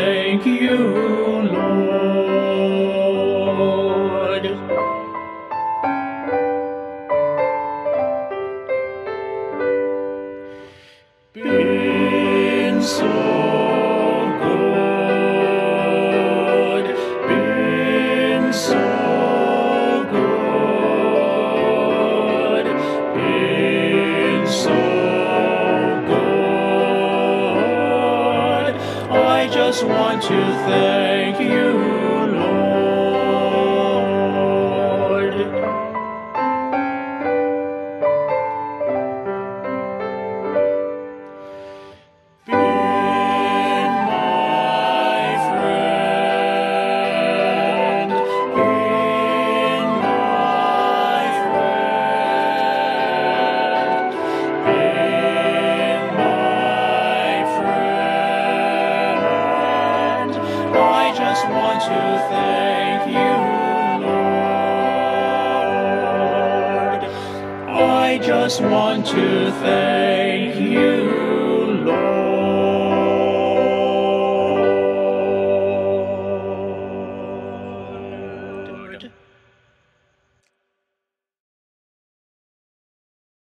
thank you, Lord. Been so good, been so good, been so good. I just want to thank you, Lord. Been my friend, been my friend, been my friend. I just want to thank you, Lord. I just want to thank you.